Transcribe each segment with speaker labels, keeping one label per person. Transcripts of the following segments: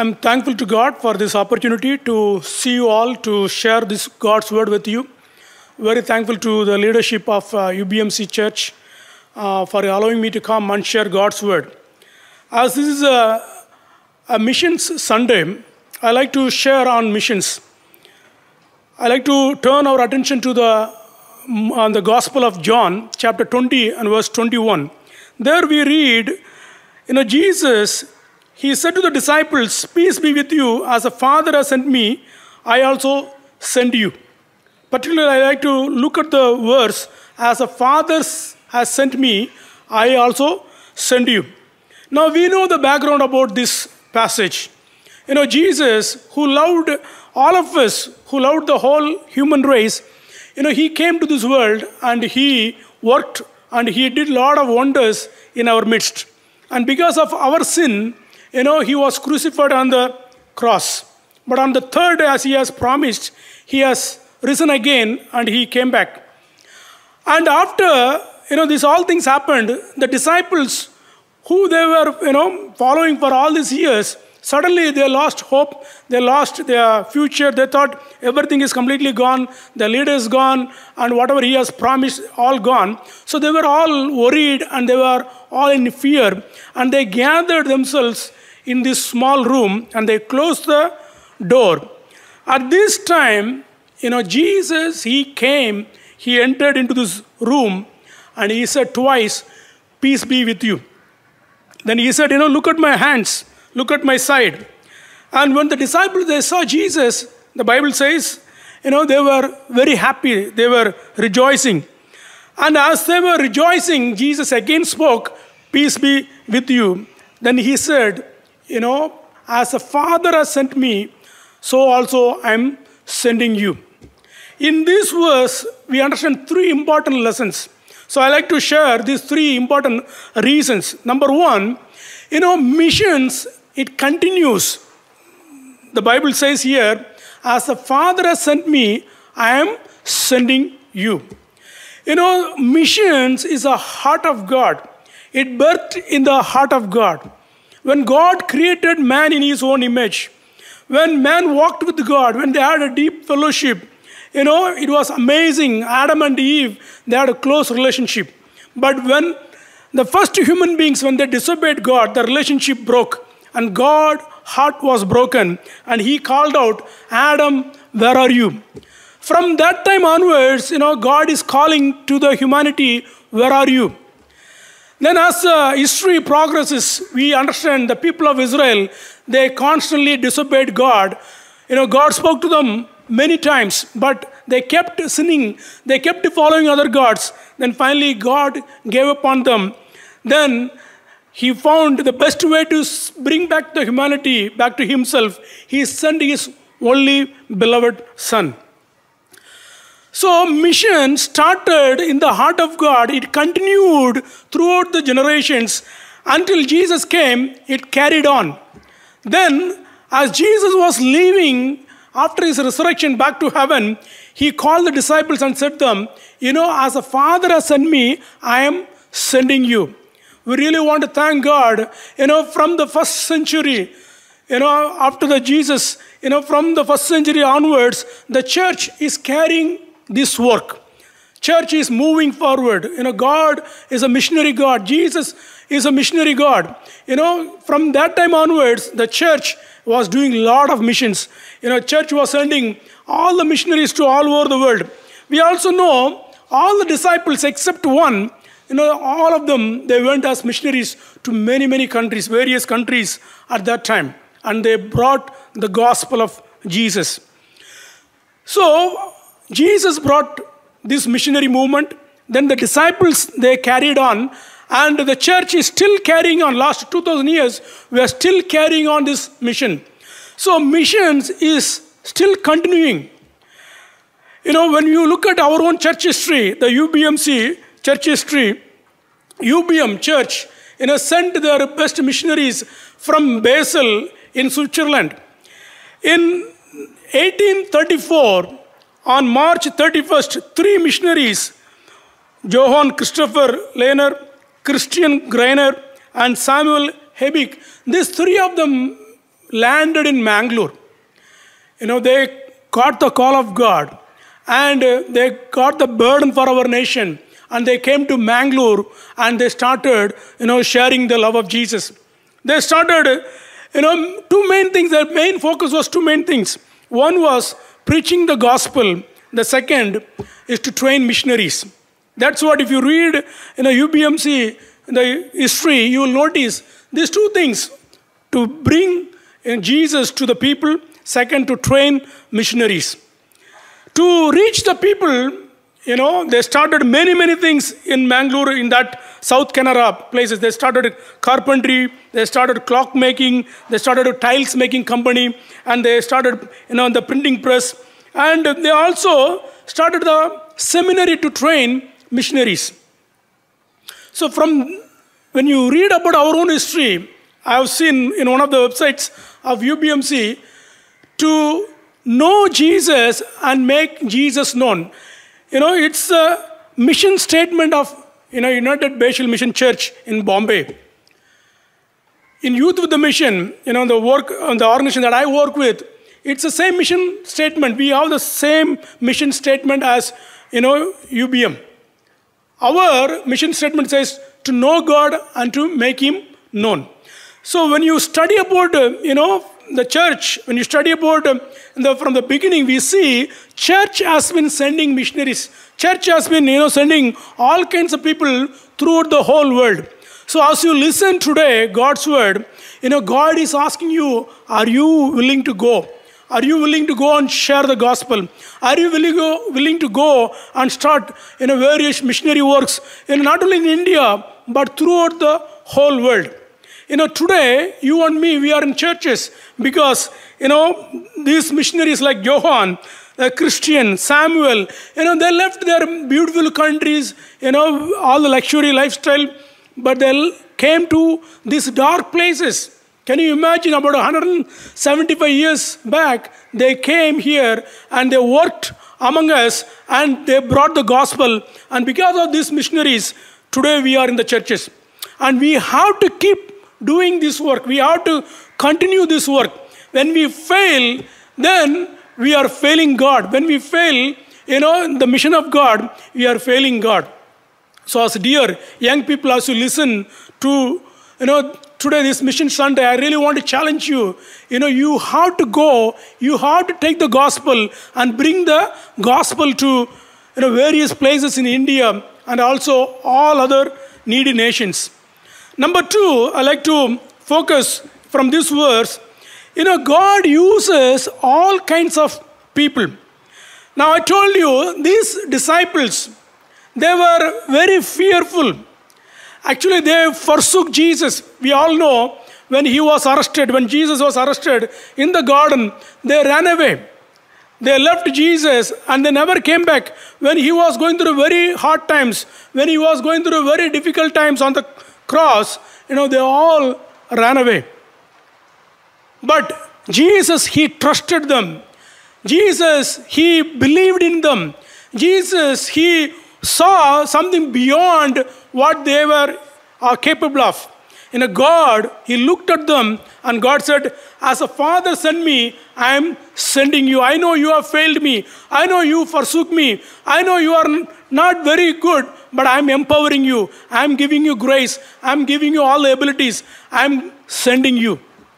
Speaker 1: I'm thankful to God for this opportunity to see you all, to share this God's word with you. Very thankful to the leadership of UBMC Church for allowing me to come and share God's word. As this is a missions Sunday, I like to share on missions. I like to turn our attention to the Gospel of John, chapter 20 and verse 21. There we read, Jesus, he said to the disciples, "Peace be with you, as the Father has sent me, I also send you." Particularly, I like to look at the verse, "As the Father has sent me, I also send you." Now, we know the background about this passage. Jesus, who loved all of us, who loved the whole human race, he came to this world and he worked and he did a lot of wonders in our midst. And because of our sin, he was crucified on the cross. But on the third day, as he has promised, he has risen again and he came back. And after, these all things happened, the disciples who they were, following for all these years, suddenly they lost hope, they lost their future, they thought everything is completely gone, the leader is gone, and whatever he has promised, all gone. So they were all worried and they were all in fear, and they gathered themselves in this small room and they closed the door. At this time, Jesus, he came, he entered into this room and he said twice, "Peace be with you." Then he said, "Look at my hands. Look at my side." And when the disciples, they saw Jesus, the Bible says, they were very happy. They were rejoicing. And as they were rejoicing, Jesus again spoke, "Peace be with you." Then he said, "As the Father has sent me, so also I am sending you." In this verse, we understand three important lessons. So I like to share these three important reasons. Number one, missions, it continues. The Bible says here, "As the Father has sent me, I am sending you." Missions is a heart of God. It birthed in the heart of God. When God created man in his own image, when man walked with God, when they had a deep fellowship, it was amazing. Adam and Eve, they had a close relationship. But when the first human beings, when they disobeyed God, the relationship broke. And God's heart was broken. And he called out, "Adam, where are you?" From that time onwards, God is calling to the humanity, "Where are you?" Then as history progresses, we understand the people of Israel, they constantly disobeyed God. God spoke to them many times, but they kept sinning. They kept following other gods. Then finally, God gave up on them. Then he found the best way to bring back the humanity back to himself. He sent his only beloved Son. So mission started in the heart of God. It continued throughout the generations until Jesus came. It carried on. Then as Jesus was leaving after his resurrection back to heaven, he called the disciples and said to them, "As the Father has sent me, I am sending you." We really want to thank God, from the first century, after the Jesus, from the first century onwards, the church is carrying this work. Church is moving forward. God is a missionary God. Jesus is a missionary God. From that time onwards, the church was doing a lot of missions. Church was sending all the missionaries to all over the world. We also know all the disciples except one, all of them, they went as missionaries to many, many countries, various countries at that time. And they brought the gospel of Jesus. So, Jesus brought this missionary movement. Then the disciples, they carried on. And the church is still carrying on. Last 2,000 years, we are still carrying on this mission. So, missions is still continuing. When you look at our own church history, the UBMC church history, UBM church, sent their best missionaries from Basel in Switzerland. In 1834, on March 31st, 3 missionaries, Johann Christopher Lehner, Christian Greiner, and Samuel Hebig, these 3 of them landed in Mangalore. They got the call of God, and they got the burden for our nation, and they came to Mangalore, and they started, sharing the love of Jesus. They started, two main things. Their main focus was two main things. One was preaching the gospel. The second is to train missionaries. That's what, if you read UBMC, the history, you will notice these two things: to bring Jesus to the people, second, to train missionaries. To reach the people, they started many things in Mangalore, in that South Canara places. They started carpentry, they started clock making, they started a tiles making company, and they started, the printing press. And they also started the seminary to train missionaries. So when you read about our own history, I have seen in one of the websites of UBMC, to know Jesus and make Jesus known. It's a mission statement of United Bethel Mission Church in Bombay. In Youth with the Mission, the organization that I work with, it's the same mission statement. We have the same mission statement as UBM. Our mission statement says to know God and to make Him known. So when you study about the church, when you study about from the beginning, we see church has been sending missionaries. Church has been sending all kinds of people throughout the whole world. So as you listen today, God's word, God is asking you, are you willing to go? Are you willing to go and share the gospel? Are you willing to go and start various missionary works, not only in India, but throughout the whole world? Today, you and me, we are in churches because, these missionaries like Johann, Christian, Samuel, they left their beautiful countries, all the luxury lifestyle, but they came to these dark places. Can you imagine, about 175 years back, they came here and they worked among us and they brought the gospel. And because of these missionaries, today we are in the churches. And we have to keep doing this work. We have to continue this work. When we fail, then we are failing God. When we fail, in the mission of God, we are failing God. So as dear young people, as you listen to, today this Mission Sunday, I really want to challenge you. You have to go, you have to take the gospel and bring the gospel to various places in India and also all other needy nations. Number two, I like to focus from this verse. God uses all kinds of people. Now I told you, these disciples, they were very fearful. Actually, they forsook Jesus. We all know when he was arrested, when Jesus was arrested in the garden, they ran away. They left Jesus and they never came back. When he was going through very hard times, when he was going through very difficult times on the cross, they all ran away. But Jesus, he trusted them. Jesus, he believed in them. Jesus, he saw something beyond what they were capable of. God, he looked at them and God said, as a father sent me, I am sending you. I know you have failed me. I know you forsook me. I know you are not very good, but I am empowering you. I am giving you grace. I am giving you all the abilities. I am sending you.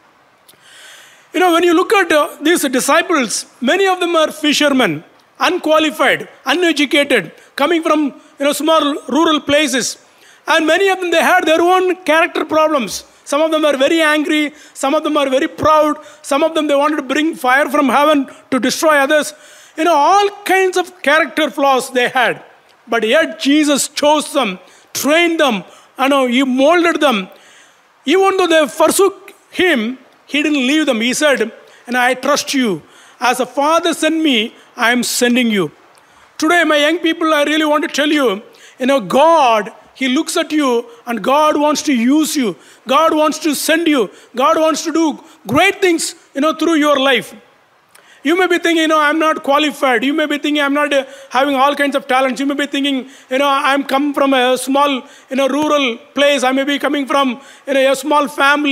Speaker 1: When you look at these disciples, many of them are fishermen, unqualified, uneducated, coming from small rural places. And many of them, they had their own character problems. Some of them are very angry. Some of them are very proud. Some of them, they wanted to bring fire from heaven to destroy others. All kinds of character flaws they had. But yet Jesus chose them, trained them, he molded them. Even though they forsook him, he didn't leave them. He said, I trust you. As a father sent me, I am sending you. Today, my young people, I really want to tell you, God, he looks at you and God wants to use you. God wants to send you. God wants to do great things, through your life. You may be thinking, I'm not qualified. You may be thinking, I'm not having all kinds of talents. You may be thinking, I'm come from a small, rural place. I may be coming from, a small family.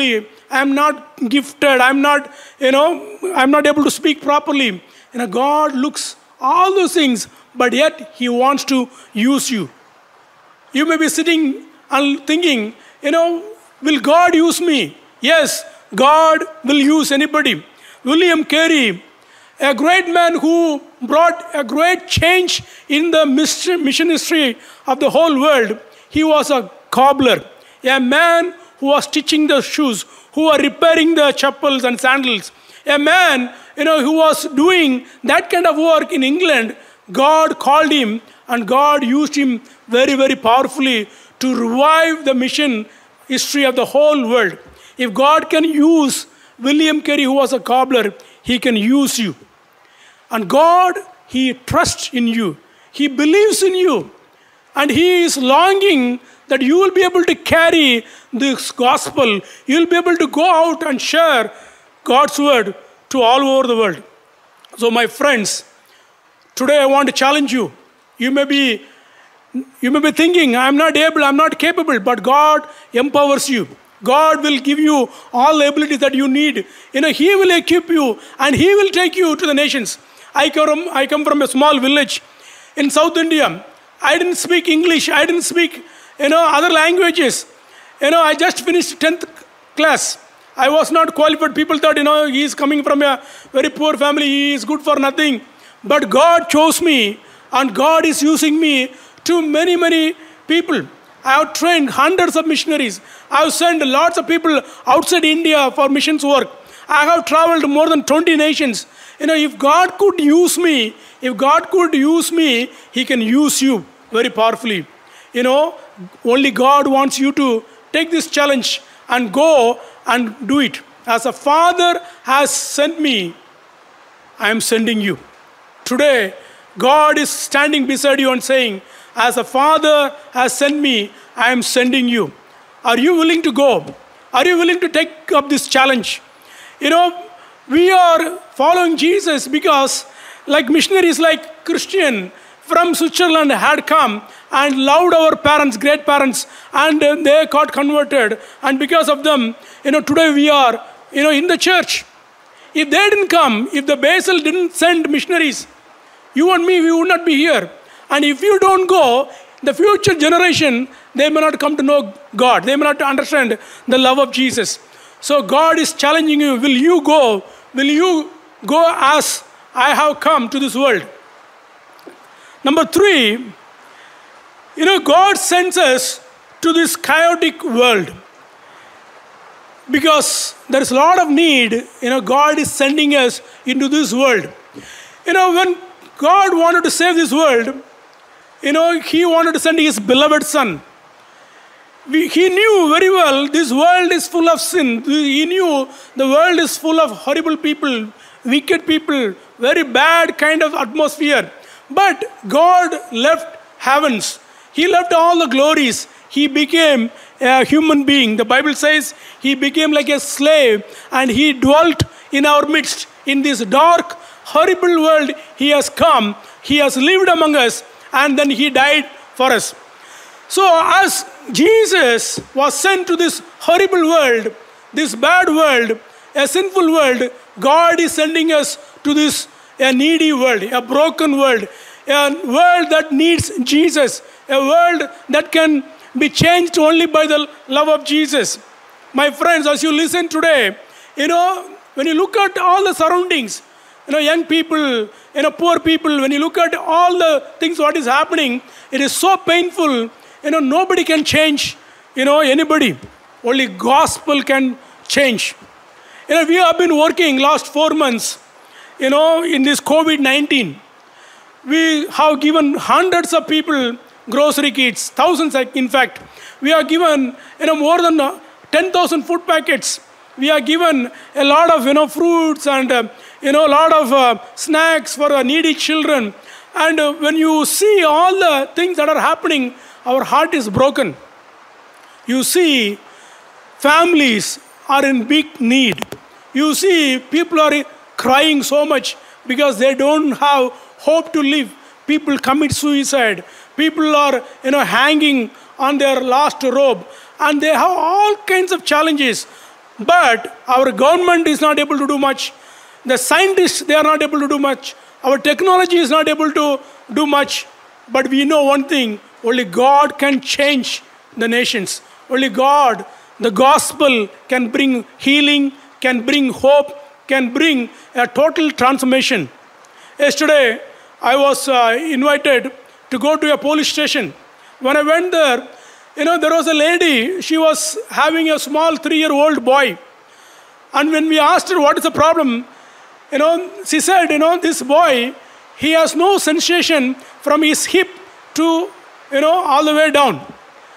Speaker 1: I'm not gifted, I'm not able to speak properly. God looks all those things, but yet He wants to use you. You may be sitting and thinking, will God use me? Yes, God will use anybody. William Carey, a great man who brought a great change in the mission history of the whole world. He was a cobbler, a man who was stitching the shoes, who was repairing the chappals and sandals. A man, who was doing that kind of work in England. God called him and God used him very, very powerfully to revive the mission history of the whole world. If God can use William Carey, who was a cobbler, He can use you. And God, He trusts in you. He believes in you. And He is longing that you will be able to carry this gospel. You will be able to go out and share God's word to all over the world. So my friends, today I want to challenge you. You may be thinking, I'm not able, I'm not capable, but God empowers you. God will give you all the abilities that you need. He will equip you and He will take you to the nations. I come from a small village in South India. I didn't speak English. I didn't speak, other languages. I just finished 10th class. I was not qualified. People thought, he is coming from a very poor family. He is good for nothing. But God chose me and God is using me to many, many people. I have trained hundreds of missionaries. I have sent lots of people outside India for missions work. I have traveled to more than 20 nations. If God could use me, He can use you very powerfully. Only God wants you to take this challenge and go and do it. As a Father has sent me, I am sending you. Today, God is standing beside you and saying, as a Father has sent me, I am sending you. Are you willing to go? Are you willing to take up this challenge? We are following Jesus because like missionaries like Christian from Switzerland had come and loved our parents, great parents, and they got converted. And because of them, today we are, in the church. If they didn't come, if the Basel didn't send missionaries, you and me, we would not be here. And if you don't go, the future generation, they may not come to know God. They may not understand the love of Jesus. So God is challenging you. Will you go? Will you go as I have come to this world? Number 3, God sends us to this chaotic world. Because there is a lot of need, God is sending us into this world. When God wanted to save this world, He wanted to send His beloved Son. He knew very well this world is full of sin. He knew the world is full of horrible people, wicked people, very bad kind of atmosphere. But God left heavens. He left all the glories. He became a human being. The Bible says He became like a slave and He dwelt in our midst. In this dark, horrible world, He has come. He has lived among us and then He died for us. So as Jesus was sent to this horrible world, this bad world, a sinful world, God is sending us to this a needy world, a broken world, a world that needs Jesus, a world that can be changed only by the love of Jesus. My friends, as you listen today, when you look at all the surroundings, young people, poor people, when you look at all the things what is happening, it is so painful. Nobody can change, anybody. Only gospel can change. We have been working last 4 months, in this COVID-19. We have given hundreds of people grocery kits, thousands in fact. We have given, more than 10,000 food packets. We have given a lot of, fruits and, a lot of snacks for needy children. And when you see all the things that are happening, our heart is broken. You see, families are in big need. You see, people are crying so much because they don't have hope to live. People commit suicide. People are, hanging on their last rope. And they have all kinds of challenges. But our government is not able to do much. The scientists, they are not able to do much. Our technology is not able to do much. But we know one thing, only God can change the nations. Only God, the gospel can bring healing, can bring hope, can bring a total transformation. Yesterday, I was invited to go to a police station. When I went there, there was a lady, she was having a small 3-year-old boy. And when we asked her what is the problem, she said, this boy, he has no sensation from his hip to, all the way down.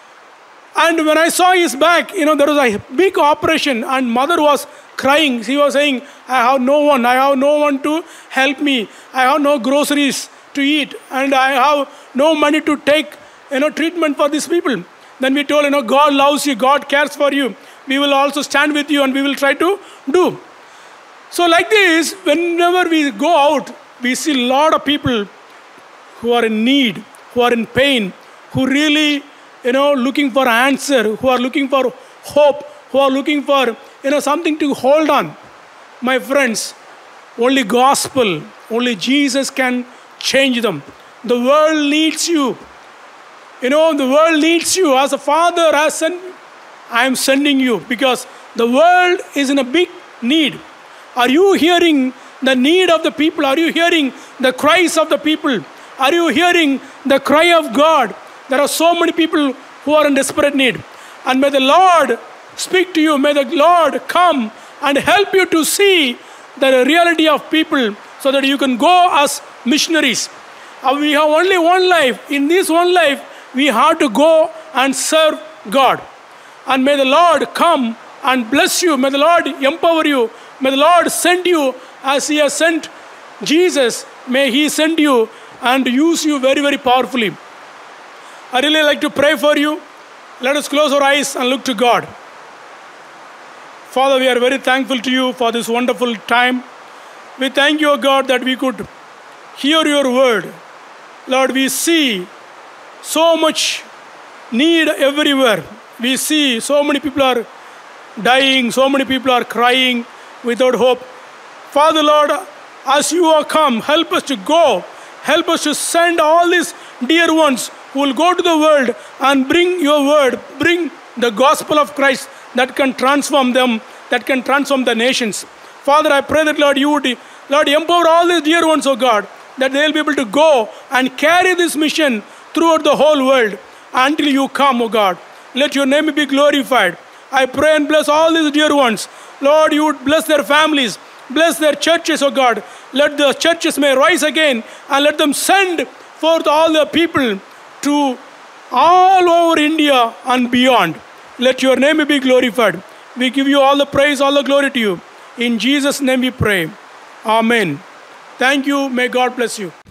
Speaker 1: And when I saw his back, there was a big operation and mother was crying. She was saying, I have no one to help me. I have no groceries to eat and I have no money to take, treatment for these people. Then we told, God loves you, God cares for you. We will also stand with you and we will try to do. So like this, whenever we go out, we see a lot of people who are in need, who are in pain, who really, looking for an answer, who are looking for hope, who are looking for, something to hold on. My friends, only gospel, only Jesus can change them. The world needs you. The world needs you. As a father has sent, I am sending you because the world is in a big need. Are you hearing the need of the people? Are you hearing the cries of the people? Are you hearing the cry of God? There are so many people who are in desperate need. And may the Lord speak to you. May the Lord come and help you to see the reality of people so that you can go as missionaries. We have only one life. In this one life, we have to go and serve God. And may the Lord come and bless you. May the Lord empower you. May the Lord send you as He has sent Jesus. May He send you and use you very, very powerfully. I really like to pray for you. Let us close our eyes and look to God. Father, we are very thankful to you for this wonderful time. We thank you, God, that we could hear your word. Lord, we see so much need everywhere. We see so many people are dying, so many people are crying without hope. Father, Lord, as you are come, help us to go. Help us to send all these dear ones who will go to the world and bring your word, bring the gospel of Christ that can transform them, that can transform the nations. Father, I pray that, Lord, you would, Lord, empower all these dear ones, oh God, that they will be able to go and carry this mission throughout the whole world until you come, oh God. Let your name be glorified. I pray and bless all these dear ones. Lord, you would bless their families, bless their churches, oh God. Let the churches may rise again and let them send forth all the people to all over India and beyond. Let your name be glorified. We give you all the praise, all the glory to you. In Jesus' name we pray. Amen. Thank you. May God bless you.